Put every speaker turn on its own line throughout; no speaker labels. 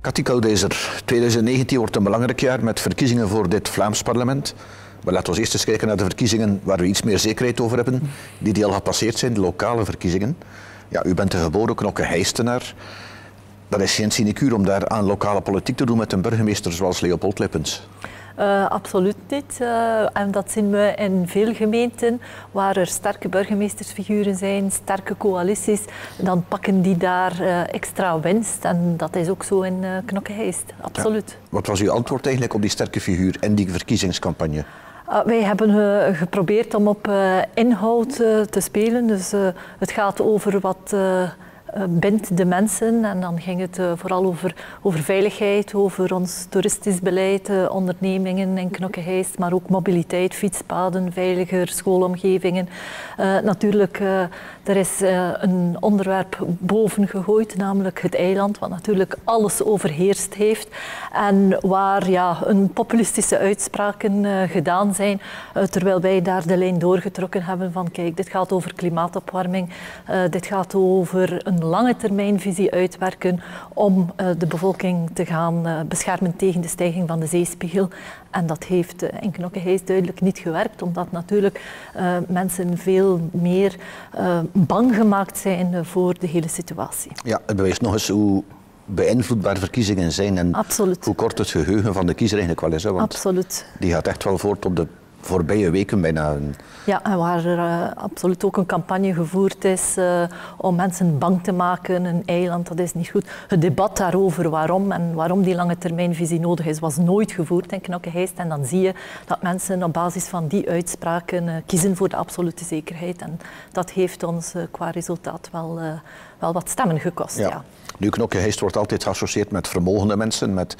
Cathy Koudijzer, 2019 wordt een belangrijk jaar met verkiezingen voor dit Vlaams parlement. Maar laten we eerst eens kijken naar de verkiezingen waar we iets meer zekerheid over hebben, die al gepasseerd zijn, de lokale verkiezingen. Ja, u bent een geboren Knokke-Heijstenaar. Dat is geen sinecure om daar aan lokale politiek te doen met een burgemeester zoals Leopold Lippens.
Absoluut niet. En dat zien we in veel gemeenten waar er sterke burgemeestersfiguren zijn, sterke coalities, dan pakken die daar extra winst. En dat is ook zo in Knokke-Heist, absoluut.
Ja. Wat was uw antwoord eigenlijk op die sterke figuur en die verkiezingscampagne?
Wij hebben geprobeerd om op inhoud te spelen. Dus het gaat over wat bindt de mensen en dan ging het vooral over veiligheid, over ons toeristisch beleid, ondernemingen in Knokke-Heist, maar ook mobiliteit, fietspaden, veiliger schoolomgevingen. Natuurlijk, er is een onderwerp boven gegooid, namelijk het eiland, wat natuurlijk alles overheerst heeft en waar een populistische uitspraken gedaan zijn, terwijl wij daar de lijn doorgetrokken hebben van kijk, dit gaat over klimaatopwarming, dit gaat over een lange termijnvisie uitwerken om de bevolking te gaan beschermen tegen de stijging van de zeespiegel. En dat heeft in Knokke-Heist duidelijk niet gewerkt, omdat natuurlijk mensen veel meer bang gemaakt zijn voor de hele situatie. Ja,
het bewijst nog eens hoe beïnvloedbaar verkiezingen zijn en
absoluut.
Hoe kort het geheugen van de kiezer eigenlijk wel is. Hè, want
absoluut.
Die gaat echt wel voort op de voorbije weken bijna.
Ja, en waar er absoluut ook een campagne gevoerd is om mensen bang te maken. Een eiland, dat is niet goed. Het debat daarover waarom die lange termijnvisie nodig is, was nooit gevoerd in Knokke-Heist. En dan zie je dat mensen op basis van die uitspraken kiezen voor de absolute zekerheid. En dat heeft ons qua resultaat wel wat stemmen gekost. Ja.
Nu, Knokke-Heist wordt altijd geassocieerd met vermogende mensen, met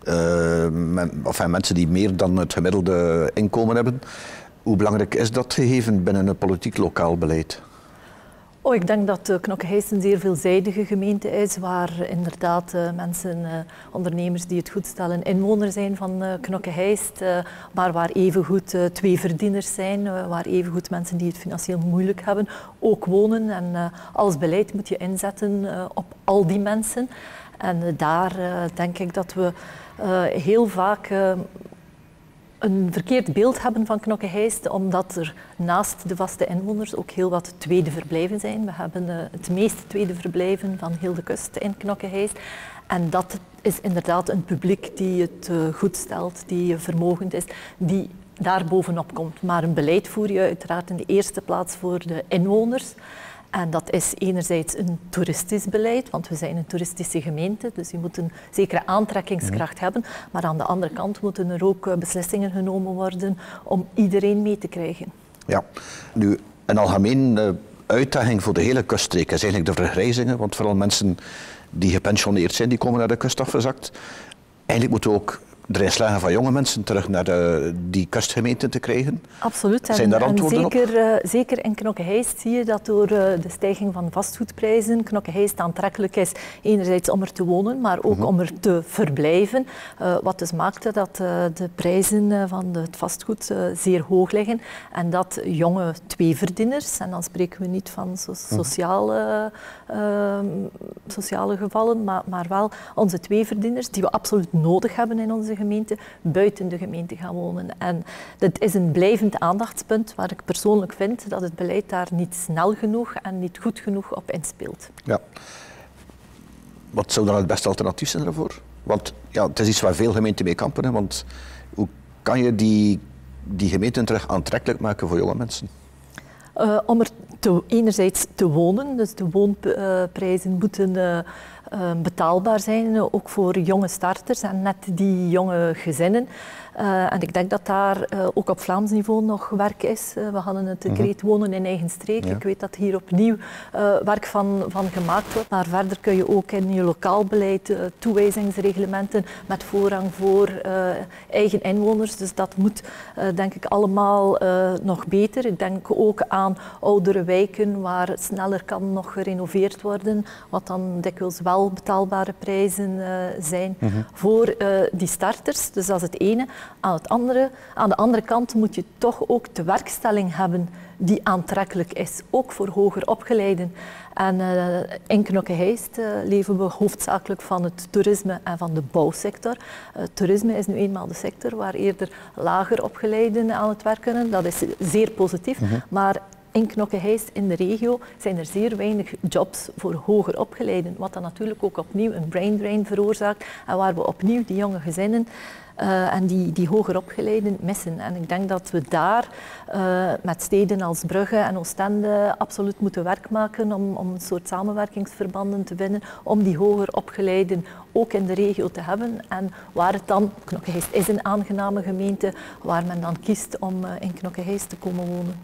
mensen die meer dan het gemiddelde inkomen hebben. Hoe belangrijk is dat gegeven binnen een politiek lokaal beleid?
Ik denk dat Knokke-Heist een zeer veelzijdige gemeente is, waar inderdaad mensen, ondernemers die het goed stellen, inwoner zijn van Knokke-Heist, maar waar evengoed tweeverdieners zijn, waar evengoed mensen die het financieel moeilijk hebben, ook wonen. En als beleid moet je inzetten op al die mensen. En daar denk ik dat we heel vaak een verkeerd beeld hebben van Knokke-Heist, omdat er naast de vaste inwoners ook heel wat tweede verblijven zijn. We hebben het meeste tweede verblijven van heel de kust in Knokke-Heist. En dat is inderdaad een publiek die het goed stelt, die vermogend is, die daar bovenop komt. Maar een beleid voer je uiteraard in de eerste plaats voor de inwoners. En dat is enerzijds een toeristisch beleid, want we zijn een toeristische gemeente, dus je moet een zekere aantrekkingskracht hebben. Maar aan de andere kant moeten er ook beslissingen genomen worden om iedereen mee te krijgen. Ja,
nu een algemeen uitdaging voor de hele kuststreek is eigenlijk de vergrijzingen, want vooral mensen die gepensioneerd zijn, die komen naar de kust afgezakt. Eigenlijk moeten we ook erin slagen van jonge mensen terug naar die kustgemeenten te krijgen.
Absoluut.
Zijn daar antwoorden op?
Zeker in Knokke-Heist zie je dat door de stijging van vastgoedprijzen Knokke-Heist aantrekkelijk is, enerzijds om er te wonen, maar ook om er te verblijven. Wat dus maakte dat de prijzen van het vastgoed zeer hoog liggen en dat jonge tweeverdieners, en dan spreken we niet van sociale gevallen, maar wel onze tweeverdieners, die we absoluut nodig hebben in onze gemeente, buiten de gemeente gaan wonen. En dat is een blijvend aandachtspunt waar ik persoonlijk vind dat het beleid daar niet snel genoeg en niet goed genoeg op inspeelt.
Ja. Wat zou dan het beste alternatief zijn daarvoor? Want ja, het is iets waar veel gemeenten mee kampen. Hè? Want hoe kan je die gemeenten terug aantrekkelijk maken voor jonge mensen?
Om er enerzijds te wonen, dus de woonprijzen moeten betaalbaar zijn, ook voor jonge starters en net die jonge gezinnen. En ik denk dat daar ook op Vlaams niveau nog werk is. We hadden het decreet wonen in eigen streek. Ja. Ik weet dat hier opnieuw werk van gemaakt wordt. Maar verder kun je ook in je lokaal beleid toewijzingsreglementen met voorrang voor eigen inwoners. Dus dat moet denk ik allemaal nog beter. Ik denk ook aan oudere wijken waar sneller kan nog gerenoveerd worden, wat dan dikwijls wel wel betaalbare prijzen zijn voor die starters. Dus dat is het ene. Aan de andere kant moet je toch ook de werkstelling hebben die aantrekkelijk is, ook voor hoger opgeleiden. En in Knokke-Heist leven we hoofdzakelijk van het toerisme en van de bouwsector. Toerisme is nu eenmaal de sector waar eerder lager opgeleiden aan het werk kunnen. Dat is zeer positief, maar in Knokke-Heist, in de regio, zijn er zeer weinig jobs voor hoger opgeleiden. Wat dan natuurlijk ook opnieuw een brain drain veroorzaakt en waar we opnieuw die jonge gezinnen en die hoger opgeleiden missen. En ik denk dat we daar met steden als Brugge en Oostende absoluut moeten werk maken om een soort samenwerkingsverbanden te vinden, om die hoger opgeleiden ook in de regio te hebben. En waar het dan, Knokke-Heist is een aangename gemeente, waar men dan kiest om in Knokke-Heist te komen wonen.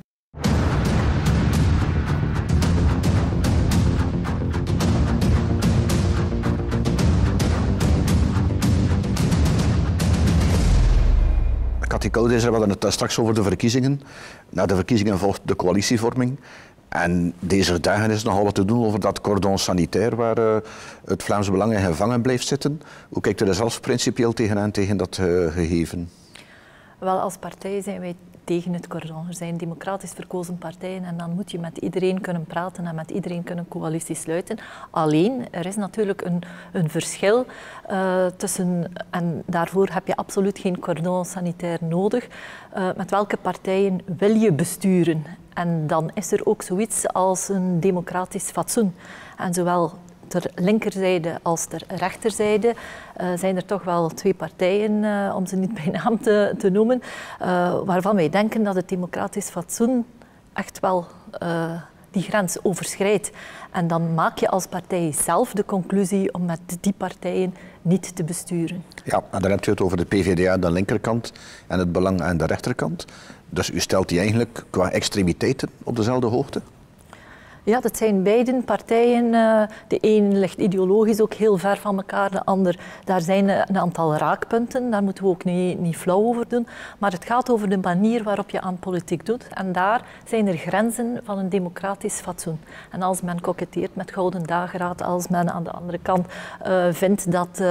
Cathy Koudijzer, we hadden het straks over de verkiezingen. Na de verkiezingen volgt de coalitievorming. En deze dagen is nogal wat te doen over dat cordon sanitair waar het Vlaams Belang in gevangen blijft zitten. Hoe kijkt u er zelf principieel tegenaan, tegen dat gegeven?
Wel, als partij zijn wij tegen het cordon. Er zijn democratisch verkozen partijen en dan moet je met iedereen kunnen praten en met iedereen kunnen coalitie sluiten. Alleen, er is natuurlijk een verschil tussen, en daarvoor heb je absoluut geen cordon sanitair nodig, met welke partijen wil je besturen. En dan is er ook zoiets als een democratisch fatsoen. En zowel ter linkerzijde als ter rechterzijde zijn er toch wel twee partijen, om ze niet bij naam te noemen, waarvan wij denken dat het democratisch fatsoen echt wel die grens overschrijdt. En dan maak je als partij zelf de conclusie om met die partijen niet te besturen. Ja,
en dan heb je het over de PvdA aan de linkerkant en het Belang aan de rechterkant. Dus u stelt die eigenlijk qua extremiteiten op dezelfde hoogte?
Ja, dat zijn beide partijen. De een ligt ideologisch ook heel ver van elkaar, de ander. Daar zijn een aantal raakpunten, daar moeten we ook niet flauw over doen. Maar het gaat over de manier waarop je aan politiek doet. En daar zijn er grenzen van een democratisch fatsoen. En als men koketteert met Gouden Dageraad, als men aan de andere kant vindt dat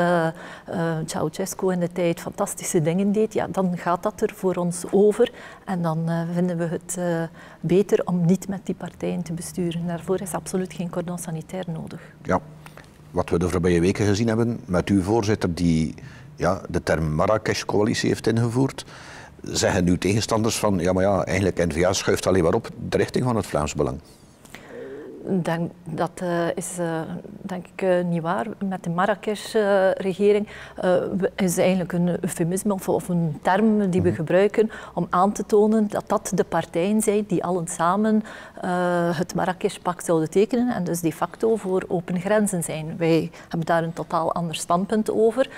Ceausescu in de tijd fantastische dingen deed, ja, dan gaat dat er voor ons over. En dan vinden we het beter om niet met die partijen te besturen. Daarvoor is absoluut geen cordon sanitair nodig.
Ja, wat we de voorbije weken gezien hebben met uw voorzitter die de term Marrakesh-coalitie heeft ingevoerd, zeggen uw tegenstanders van ja, maar ja, eigenlijk N-VA schuift alleen maar op de richting van het Vlaams Belang.
Dat is denk ik niet waar. Met de Marrakesh-regering is eigenlijk een eufemisme of een term die we gebruiken om aan te tonen dat dat de partijen zijn die allen samen het Marrakesh-pact zouden tekenen en dus de facto voor open grenzen zijn. Wij hebben daar een totaal ander standpunt over.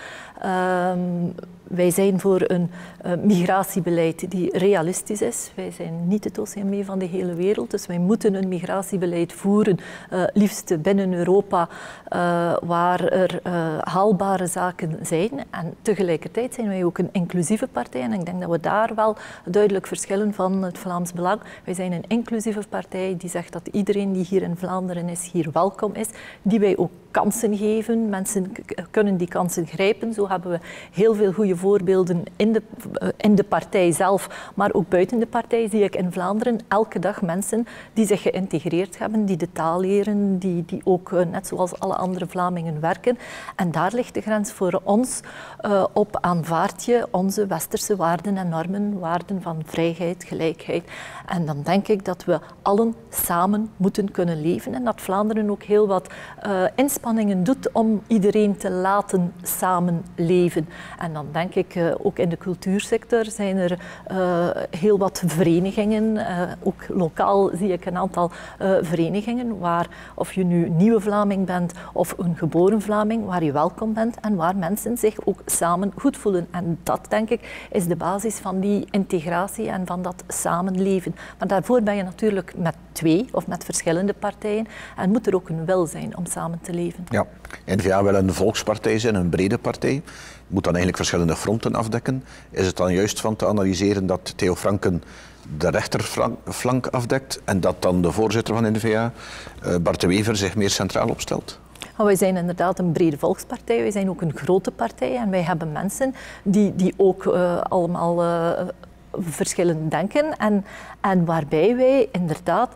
Wij zijn voor een migratiebeleid die realistisch is. Wij zijn niet het OCME van de hele wereld, dus wij moeten een migratiebeleid voeren, liefst binnen Europa, waar er haalbare zaken zijn. En tegelijkertijd zijn wij ook een inclusieve partij en ik denk dat we daar wel duidelijk verschillen van het Vlaams Belang. Wij zijn een inclusieve partij die zegt dat iedereen die hier in Vlaanderen is, hier welkom is, die wij ook kansen geven. Mensen kunnen die kansen grijpen. Zo hebben we heel veel goede voorbeelden in de partij zelf, maar ook buiten de partij zie ik in Vlaanderen elke dag mensen die zich geïntegreerd hebben, die de taal leren, die ook net zoals alle andere Vlamingen werken. En daar ligt de grens voor ons op aanvaard je onze westerse waarden en normen, waarden van vrijheid, gelijkheid. En dan denk ik dat we allen samen moeten kunnen leven en dat Vlaanderen ook heel wat inspanningen doet om iedereen te laten samenleven. En dan denk ik ook in de cultuursector zijn er heel wat verenigingen. Ook lokaal zie ik een aantal verenigingen waar, of je nu nieuwe Vlaming bent of een geboren Vlaming, waar je welkom bent en waar mensen zich ook samen goed voelen. En dat, denk ik, is de basis van die integratie en van dat samenleven. Maar daarvoor ben je natuurlijk met twee of met verschillende partijen en moet er ook een wil zijn om samen te leven. Ja,
N-VA wil een volkspartij zijn, een brede partij. Moet dan eigenlijk verschillende fronten afdekken. Is het dan juist van te analyseren dat Theo Franken de rechterflank afdekt en dat dan de voorzitter van N-VA, Bart de Wever, zich meer centraal opstelt?
Wij zijn inderdaad een brede volkspartij, wij zijn ook een grote partij en wij hebben mensen die ook allemaal verschillend denken en waarbij wij inderdaad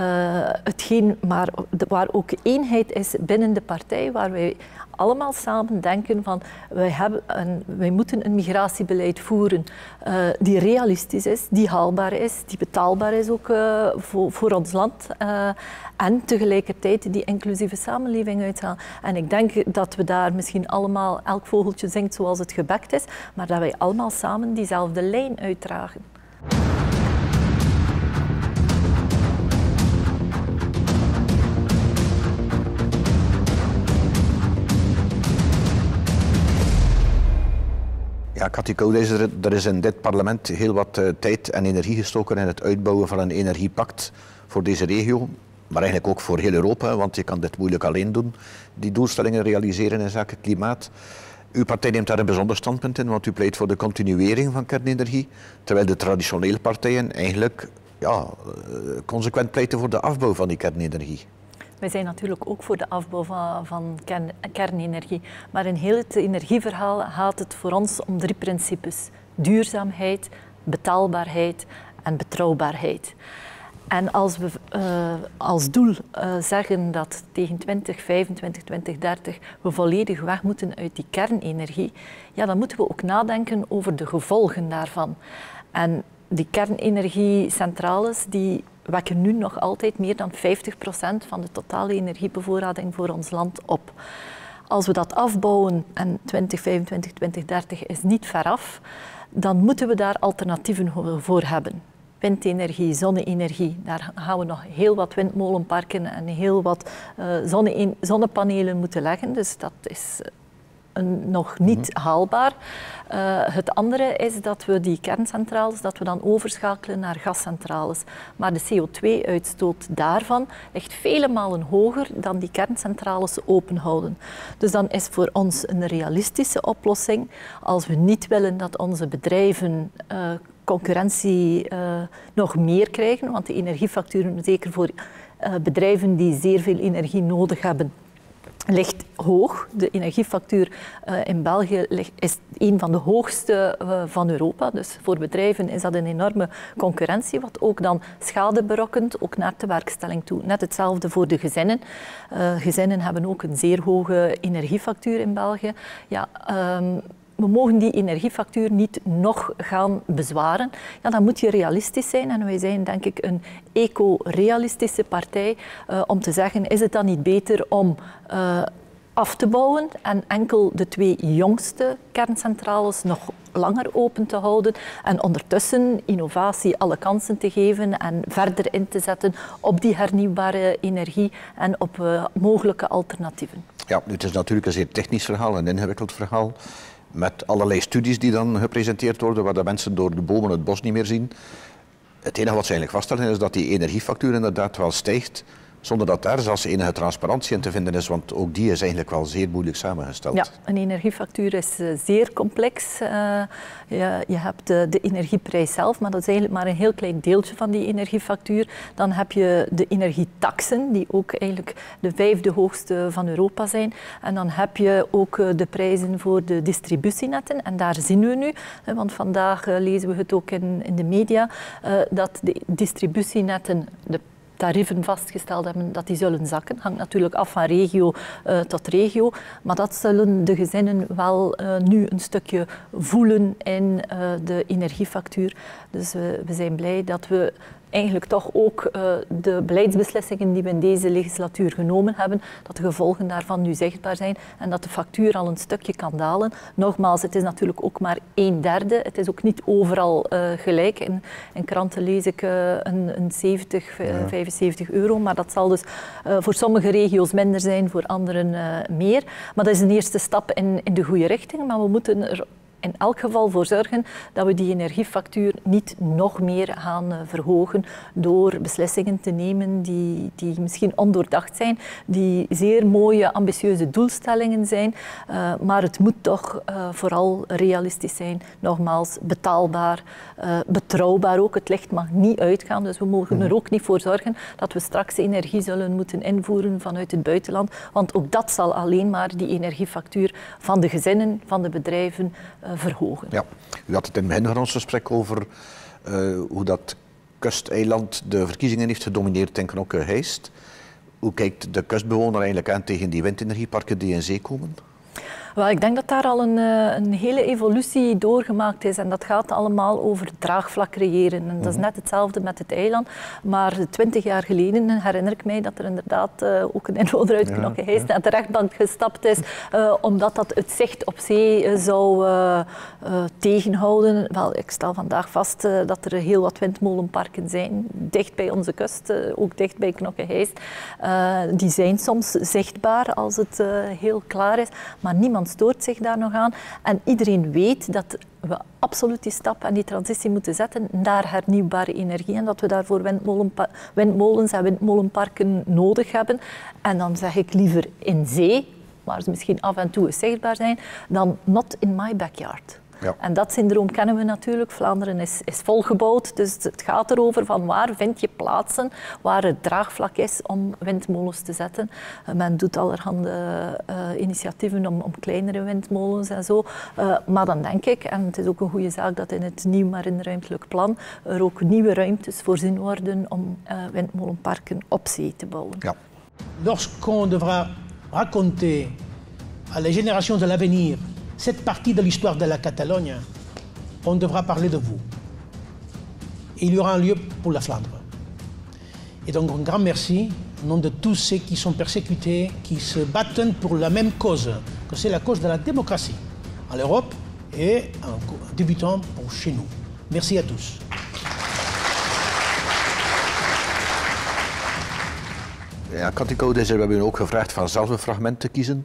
waar ook eenheid is binnen de partij, waar wij allemaal samen denken van wij moeten een migratiebeleid voeren die realistisch is, die haalbaar is, die betaalbaar is ook voor ons land en tegelijkertijd die inclusieve samenleving uithalen. En ik denk dat we daar misschien allemaal, elk vogeltje zingt zoals het gebekt is, maar dat wij allemaal samen diezelfde lijn uitdragen.
Ja, Cathy Koolmees, er is in dit parlement heel wat tijd en energie gestoken in het uitbouwen van een energiepact voor deze regio. Maar eigenlijk ook voor heel Europa, want je kan dit moeilijk alleen doen, die doelstellingen realiseren in zaken klimaat. Uw partij neemt daar een bijzonder standpunt in, want u pleit voor de continuering van kernenergie, terwijl de traditionele partijen eigenlijk consequent pleiten voor de afbouw van die kernenergie.
Wij zijn natuurlijk ook voor de afbouw van kernenergie. Maar in heel het energieverhaal gaat het voor ons om 3 principes. Duurzaamheid, betaalbaarheid en betrouwbaarheid. En als we als doel zeggen dat tegen 2025, 2030 we volledig weg moeten uit die kernenergie, ja, dan moeten we ook nadenken over de gevolgen daarvan. En die kernenergiecentrales die wekken nu nog altijd meer dan 50% van de totale energiebevoorrading voor ons land op. Als we dat afbouwen, en 2025, 2030 is niet veraf, dan moeten we daar alternatieven voor hebben. Windenergie, zonne-energie, daar gaan we nog heel wat windmolenparken en heel wat zonnepanelen moeten leggen. Dus dat is nog niet haalbaar. Het andere is dat we die kerncentrales, dat we dan overschakelen naar gascentrales. Maar de CO2-uitstoot daarvan ligt vele malen hoger dan die kerncentrales openhouden. Dus dan is voor ons een realistische oplossing, als we niet willen dat onze bedrijven concurrentie nog meer krijgen, want de energiefacturen, zeker voor bedrijven die zeer veel energie nodig hebben, ligt hoog. De energiefactuur in België is een van de hoogste van Europa. Dus voor bedrijven is dat een enorme concurrentie, wat ook dan schade berokkent, ook naar de werkstelling toe. Net hetzelfde voor de gezinnen. Gezinnen hebben ook een zeer hoge energiefactuur in België. Ja, we mogen die energiefactuur niet nog gaan bezwaren. Ja, dan moet je realistisch zijn. En wij zijn denk ik een eco-realistische partij om te zeggen, is het dan niet beter om af te bouwen en enkel de 2 jongste kerncentrales nog langer open te houden en ondertussen innovatie alle kansen te geven en verder in te zetten op die hernieuwbare energie en op mogelijke alternatieven.
Ja, het is natuurlijk een zeer technisch verhaal, een ingewikkeld verhaal, met allerlei studies die dan gepresenteerd worden, waar de mensen door de bomen het bos niet meer zien. Het enige wat ze eigenlijk vaststellen is dat die energiefactuur inderdaad wel stijgt, zonder dat daar zelfs enige transparantie in te vinden is, want ook die is eigenlijk wel zeer moeilijk samengesteld.
Ja, een energiefactuur is zeer complex. Je hebt de energieprijs zelf, maar dat is eigenlijk maar een heel klein deeltje van die energiefactuur. Dan heb je de energietaxen, die ook eigenlijk de 5e hoogste van Europa zijn. En dan heb je ook de prijzen voor de distributienetten. En daar zien we nu, want vandaag lezen we het ook in de media, dat de distributienetten, de tarieven vastgesteld hebben, dat die zullen zakken. Hangt natuurlijk af van regio tot regio. Maar dat zullen de gezinnen wel nu een stukje voelen in de energiefactuur. Dus we zijn blij dat we eigenlijk toch ook de beleidsbeslissingen die we in deze legislatuur genomen hebben, dat de gevolgen daarvan nu zichtbaar zijn en dat de factuur al een stukje kan dalen. Nogmaals, het is natuurlijk ook maar 1/3. Het is ook niet overal gelijk. In kranten lees ik een 70, 75 euro, maar dat zal dus voor sommige regio's minder zijn, voor anderen meer. Maar dat is een eerste stap in de goede richting, maar we moeten er in elk geval voor zorgen dat we die energiefactuur niet nog meer gaan verhogen door beslissingen te nemen die misschien ondoordacht zijn, die zeer mooie, ambitieuze doelstellingen zijn, maar het moet toch vooral realistisch zijn. Nogmaals, betaalbaar, betrouwbaar ook. Het licht mag niet uitgaan, dus we mogen er ook niet voor zorgen dat we straks energie zullen moeten invoeren vanuit het buitenland, want ook dat zal alleen maar die energiefactuur van de gezinnen, van de bedrijven verhogen.
Ja, u had het in het begin van ons gesprek over hoe dat kusteiland de verkiezingen heeft gedomineerd in Knokke-Heist. Hoe kijkt de kustbewoner eigenlijk aan tegen die windenergieparken die in zee komen?
Wel, ik denk dat daar al een hele evolutie doorgemaakt is en dat gaat allemaal over draagvlak creëren. En dat is net hetzelfde met het eiland, maar 20 jaar geleden herinner ik mij dat er inderdaad ook een inwoner uit Knokke-Heist naar de rechtbank gestapt is, omdat dat het zicht op zee zou tegenhouden. Wel, ik stel vandaag vast dat er heel wat windmolenparken zijn, dicht bij onze kust, ook dicht bij Knokke-Heist. Die zijn soms zichtbaar als het heel klaar is, maar niemand stoort zich daar nog aan. En iedereen weet dat we absoluut die stap en die transitie moeten zetten naar hernieuwbare energie en dat we daarvoor windmolens en windmolenparken nodig hebben. En dan zeg ik liever in zee, waar ze misschien af en toe eens zichtbaar zijn, dan not in my backyard. Ja. En dat syndroom kennen we natuurlijk. Vlaanderen is volgebouwd, dus het gaat erover van waar vind je plaatsen waar het draagvlak is om windmolens te zetten. Men doet allerhande initiatieven om kleinere windmolens en zo. Maar dan denk ik, en het is ook een goede zaak dat in het nieuw marineruimtelijk plan er ook nieuwe ruimtes voorzien worden om windmolenparken op zee te bouwen.
Ja. Lorsqu'on devra raconter à les générations de l'avenir cette partie de l'histoire de la Catalogne, on devra parler de vous. Et il y aura un lieu pour la Flandre. Et donc un grand merci au nom de tous ceux qui sont persécutés, qui se battent pour la même cause, que c'est la cause de la démocratie en Europe et en débutant pour chez nous. Merci à tous.
Ja, Katinko, we hebben u ook gevraagd van zelf een fragment te kiezen.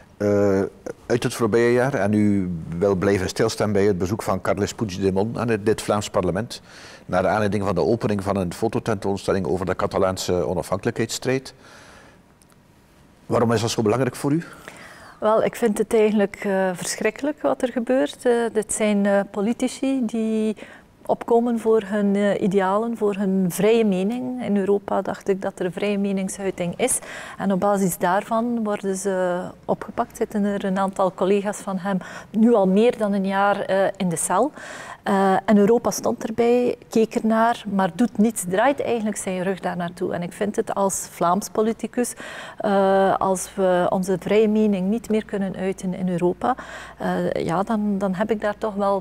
Uit het voorbije jaar, en u wil blijven stilstaan bij het bezoek van Carles Puigdemont aan dit Vlaams parlement, naar de aanleiding van de opening van een fototentoonstelling over de Catalaanse onafhankelijkheidsstrijd. Waarom is dat zo belangrijk voor u?
Wel, ik vind het eigenlijk verschrikkelijk wat er gebeurt. Dit zijn politici die opkomen voor hun idealen, voor hun vrije mening. In Europa dacht ik dat er vrije meningsuiting is. En op basis daarvan worden ze opgepakt. Zitten er een aantal collega's van hem nu al meer dan een jaar in de cel. En Europa stond erbij, keek ernaar, maar doet niets, draait eigenlijk zijn rug daar naartoe. En ik vind het als Vlaams politicus, als we onze vrije mening niet meer kunnen uiten in Europa, ja, dan heb ik daar toch wel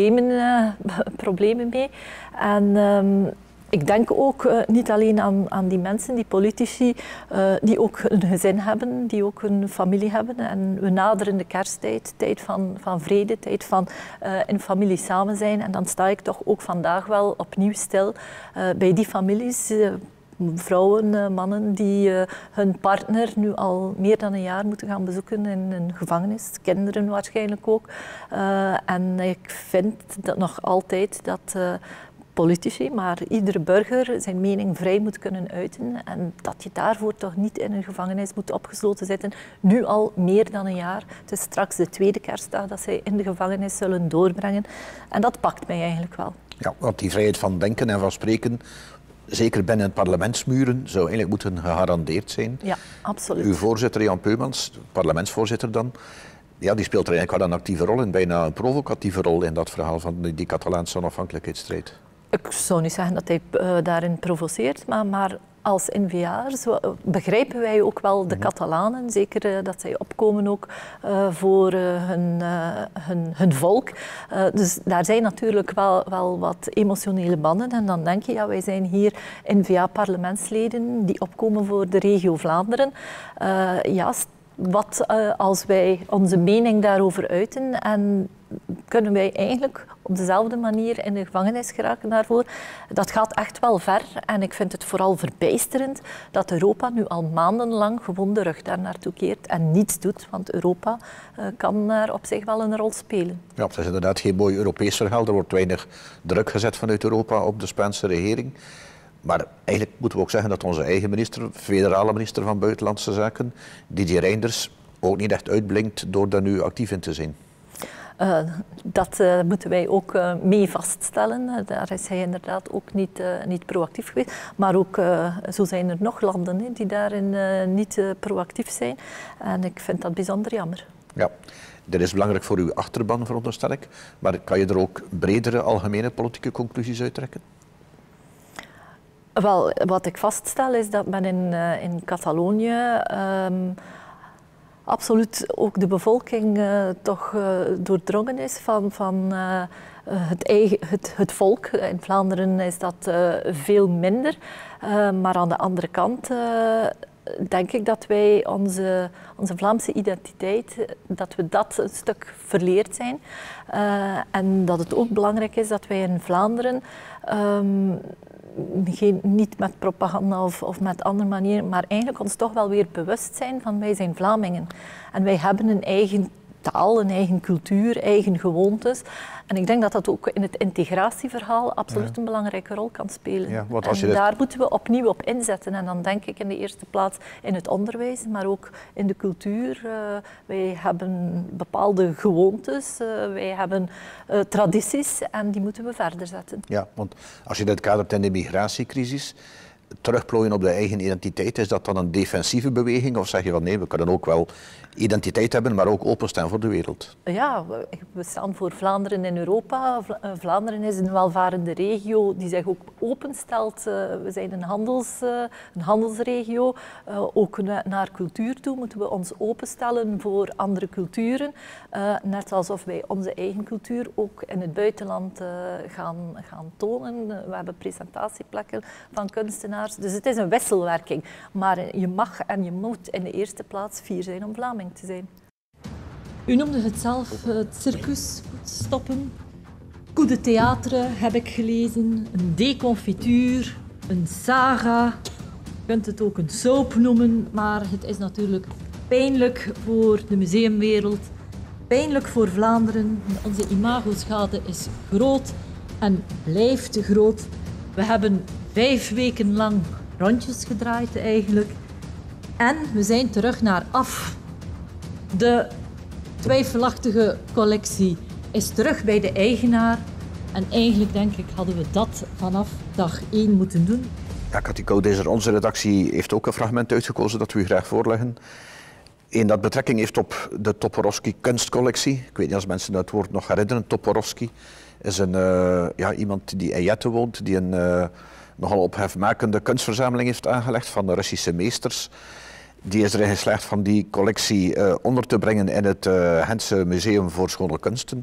problemen mee. En ik denk ook niet alleen aan die mensen, die politici, die ook een gezin hebben, die ook een familie hebben. En we naderen de kersttijd, tijd van vrede, tijd van in familie samen zijn. En dan sta ik toch ook vandaag wel opnieuw stil bij die families. Vrouwen, mannen die hun partner nu al meer dan een jaar moeten gaan bezoeken in een gevangenis. Kinderen waarschijnlijk ook. En ik vind dat nog altijd dat politici, maar iedere burger zijn mening vrij moet kunnen uiten en dat je daarvoor toch niet in een gevangenis moet opgesloten zitten. Nu al meer dan een jaar. Het is straks de tweede kerstdag dat zij in de gevangenis zullen doorbrengen. En dat pakt mij eigenlijk wel. Ja,
want die vrijheid van denken en van spreken, zeker binnen het parlementsmuren, zou eigenlijk moeten gegarandeerd zijn.
Ja, absoluut.
Uw voorzitter Jan Peumans, parlementsvoorzitter dan, ja, die speelt er eigenlijk wel een actieve rol in, bijna een provocatieve rol in dat verhaal van die Catalaanse onafhankelijkheidsstrijd.
Ik zou niet zeggen dat hij daarin provoceert, maar als N-VA'ers begrijpen wij ook wel de Catalanen. Zeker dat zij opkomen ook voor hun volk. Dus daar zijn natuurlijk wel wat emotionele banden. En dan denk je, ja, wij zijn hier N-VA-parlementsleden die opkomen voor de regio Vlaanderen. Ja, wat als wij onze mening daarover uiten en kunnen wij eigenlijk op dezelfde manier in de gevangenis geraken daarvoor. Dat gaat echt wel ver en ik vind het vooral verbijsterend dat Europa nu al maandenlang gewoon de rug daar naartoe keert en niets doet, want Europa kan daar op zich wel een rol spelen.
Ja, het is inderdaad geen mooi Europees verhaal. Er wordt weinig druk gezet vanuit Europa op de Spaanse regering. Maar eigenlijk moeten we ook zeggen dat onze eigen minister, federale minister van Buitenlandse Zaken, Didier Reynders, ook niet echt uitblinkt door daar nu actief in te zijn.
Dat moeten wij ook mee vaststellen. Daar is hij inderdaad ook niet proactief geweest. Maar ook zo zijn er nog landen die daarin niet proactief zijn. En ik vind dat bijzonder jammer.
Ja, dat is belangrijk voor uw achterban, veronderstel ik. Maar kan je er ook bredere, algemene politieke conclusies uittrekken?
Wel, wat ik vaststel is dat men in Catalonië absoluut ook de bevolking toch doordrongen is van het volk. In Vlaanderen is dat veel minder. Maar aan de andere kant denk ik dat wij onze Vlaamse identiteit, dat we dat een stuk verleerd zijn. En dat het ook belangrijk is dat wij in Vlaanderen niet met propaganda of met andere manieren, maar eigenlijk ons toch wel weer bewust zijn van wij zijn Vlamingen. En wij hebben een eigen taal, een eigen cultuur, eigen gewoontes. En ik denk dat dat ook in het integratieverhaal absoluut een belangrijke rol kan spelen. Ja, en daar moeten we opnieuw op inzetten. En dan denk ik in de eerste plaats in het onderwijs, maar ook in de cultuur. Wij hebben bepaalde gewoontes, wij hebben tradities en die moeten we verder zetten.
Ja, want als je dit kadert in de migratiecrisis, terugplooien op de eigen identiteit, is dat dan een defensieve beweging? Of zeg je van nee, we kunnen ook wel identiteit hebben, maar ook openstaan voor de wereld?
Ja, we staan voor Vlaanderen in Europa. Vlaanderen is een welvarende regio die zich ook openstelt. We zijn een handelsregio. Ook naar cultuur toe moeten we ons openstellen voor andere culturen. Net alsof wij onze eigen cultuur ook in het buitenland gaan tonen. We hebben presentatieplekken van kunstenaars. Dus het is een wisselwerking. Maar je mag en je moet in de eerste plaats fier zijn om Vlaming te zijn.
U noemde het zelf, het circus moet stoppen. Coup de théâtre heb ik gelezen, een deconfituur, een saga. Je kunt het ook een soap noemen, maar het is natuurlijk pijnlijk voor de museumwereld. Pijnlijk voor Vlaanderen. Onze imagoschade is groot en blijft groot. We hebben 5 weken lang rondjes gedraaid eigenlijk. En we zijn terug naar af. De twijfelachtige collectie is terug bij de eigenaar. En eigenlijk denk ik hadden we dat vanaf dag 1 moeten doen.
Ja, Cathy Koudijzer, onze redactie heeft ook een fragment uitgekozen dat we u graag voorleggen. Eén dat betrekking heeft op de Toporowski kunstcollectie. Ik weet niet of mensen het woord nog herinneren. Toporowski is iemand die in Jette woont, die een nogal ophefmakende kunstverzameling heeft aangelegd van de Russische meesters. Die is erin geslaagd van die collectie onder te brengen in het Gentse Museum voor Schone Kunsten.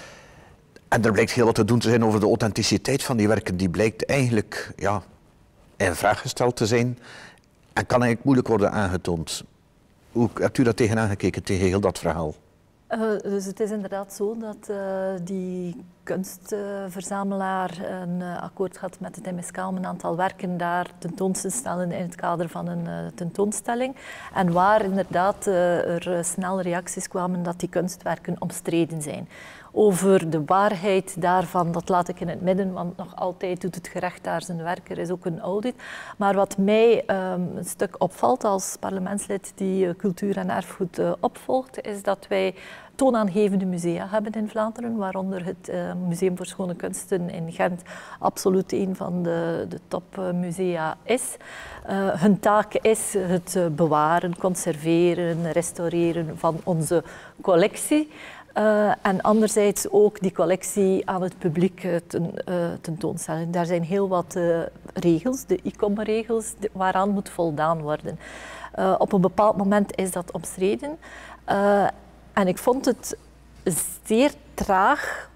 En er blijkt heel wat te doen te zijn over de authenticiteit van die werken. Die blijkt eigenlijk in vraag gesteld te zijn en kan eigenlijk moeilijk worden aangetoond. Hoe hebt u daar tegenaan gekeken, tegen heel dat verhaal?
Dus het is inderdaad zo dat die kunstverzamelaar een akkoord had met het MSK om een aantal werken daar tentoon te stellen in het kader van een tentoonstelling. En waar inderdaad er snel reacties kwamen dat die kunstwerken omstreden zijn. Over de waarheid daarvan, dat laat ik in het midden, want nog altijd doet het gerecht daar zijn werk. Er is ook een audit. Maar wat mij een stuk opvalt als parlementslid die cultuur en erfgoed opvolgt, is dat wij toonaangevende musea hebben in Vlaanderen, waaronder het Museum voor Schone Kunsten in Gent absoluut een van de topmusea is. Hun taak is het bewaren, conserveren, restaureren van onze collectie. En anderzijds ook die collectie aan het publiek tentoonstellen. Daar zijn heel wat regels, de ICOM-regels, waaraan moet voldaan worden. Op een bepaald moment is dat omstreden. En ik vond het zeer traag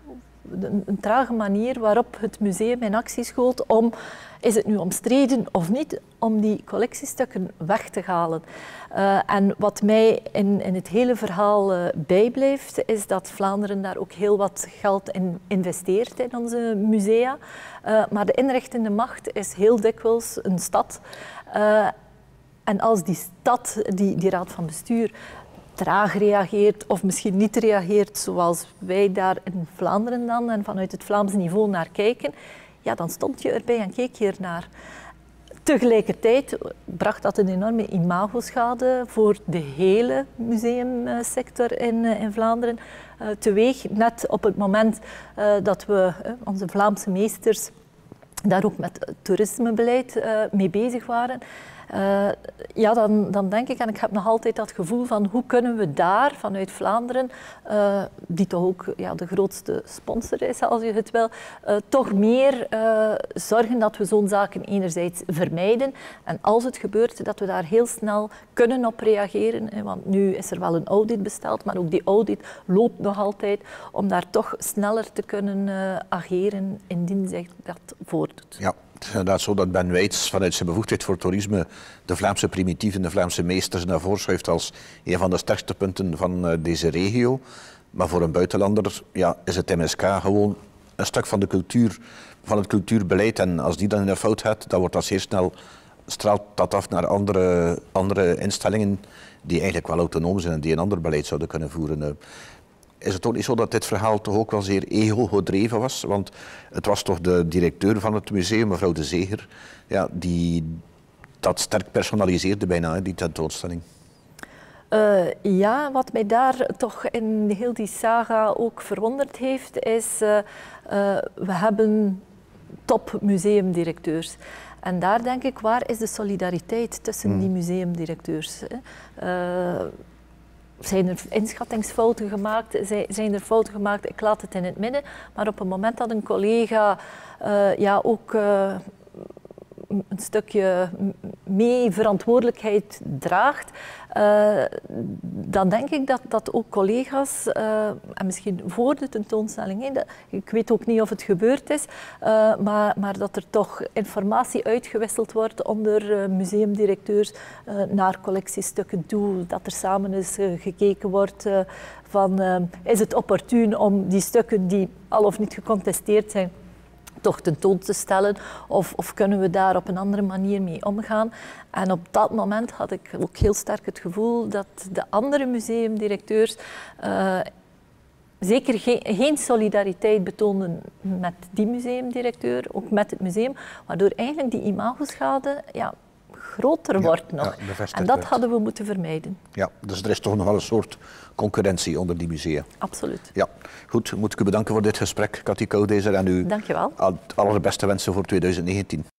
een trage manier waarop het museum in actie schoot om, is het nu omstreden of niet, om die collectiestukken weg te halen. En wat mij in het hele verhaal bijblijft, is dat Vlaanderen daar ook heel wat geld in investeert in onze musea. Maar de inrichtende macht is heel dikwijls een stad. En als die stad, die raad van bestuur, traag reageert of misschien niet reageert zoals wij daar in Vlaanderen dan en vanuit het Vlaams niveau naar kijken, ja, dan stond je erbij en keek je ernaar. Tegelijkertijd bracht dat een enorme imagoschade voor de hele museumsector in Vlaanderen teweeg. Net op het moment dat we onze Vlaamse meesters daar ook met toerismebeleid mee bezig waren. Ja, dan denk ik, en ik heb nog altijd dat gevoel van hoe kunnen we daar vanuit Vlaanderen, die toch ook de grootste sponsor is als je het wil, toch meer zorgen dat we zo'n zaken enerzijds vermijden en als het gebeurt dat we daar heel snel kunnen op reageren. Want nu is er wel een audit besteld, maar ook die audit loopt nog altijd om daar toch sneller te kunnen ageren indien zich dat voordoet.
Ja. Het is inderdaad zo dat Ben Weits vanuit zijn bevoegdheid voor toerisme de Vlaamse primitieven, de Vlaamse meesters naar voren schuift als een van de sterkste punten van deze regio. Maar voor een buitenlander is het MSK gewoon een stuk van de cultuur, van het cultuurbeleid. En als die dan in een fout gaat, dan wordt dat zeer snel, straalt dat af naar andere instellingen die eigenlijk wel autonoom zijn en die een ander beleid zouden kunnen voeren. Is het ook niet zo dat dit verhaal toch ook wel zeer ego-gedreven was? Want het was toch de directeur van het museum, mevrouw De Zeger, die dat sterk personaliseerde bijna, die tentoonstelling.
Ja, wat mij daar toch in heel die saga ook verwonderd heeft, is we hebben topmuseumdirecteurs. En daar denk ik, waar is de solidariteit tussen die museumdirecteurs? Zijn er inschattingsfouten gemaakt? Zijn er fouten gemaakt? Ik laat het in het midden. Maar op het moment dat een collega ook een stukje mee verantwoordelijkheid draagt, dan denk ik dat ook collega's, en misschien voor de tentoonstelling, ik weet ook niet of het gebeurd is, maar dat er toch informatie uitgewisseld wordt onder museumdirecteurs naar collectiestukken toe, dat er samen eens gekeken wordt van is het opportun om die stukken die al of niet gecontesteerd zijn toch tentoon te stellen of kunnen we daar op een andere manier mee omgaan. En op dat moment had ik ook heel sterk het gevoel dat de andere museumdirecteurs zeker geen solidariteit betoonden met die museumdirecteur, ook met het museum, waardoor eigenlijk die imagoschade groter wordt nog. En dat hadden we moeten vermijden.
Ja, dus er is toch nog wel een soort concurrentie onder die musea.
Absoluut. Ja,
goed, moet ik u bedanken voor dit gesprek, Cathy Koudijzer, en u
dank je wel.
Het allerbeste wensen voor 2019.